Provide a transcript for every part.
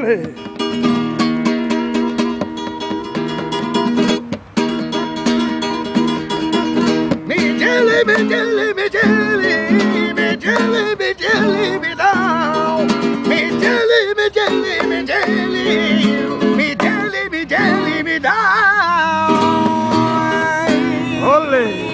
Ole. Mi jelly, mi jelly, mi jelly, mi jelly, mi jelly, mi down. Mi jelly, mi jelly, mi jelly, mi jelly, mi jelly, mi down. Ole.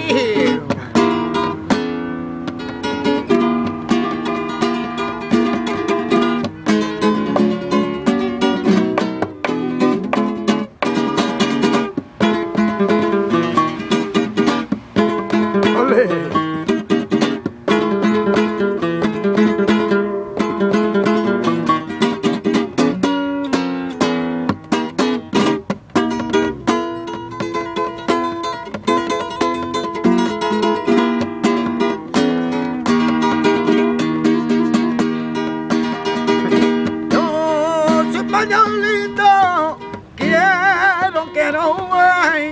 Españolito, quiero ver,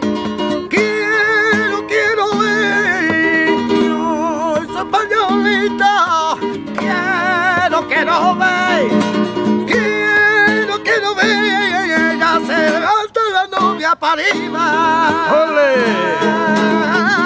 quiero ver. Yo soy españolito, quiero ver, quiero ver. Ya se levanta la novia para arriba. Ole.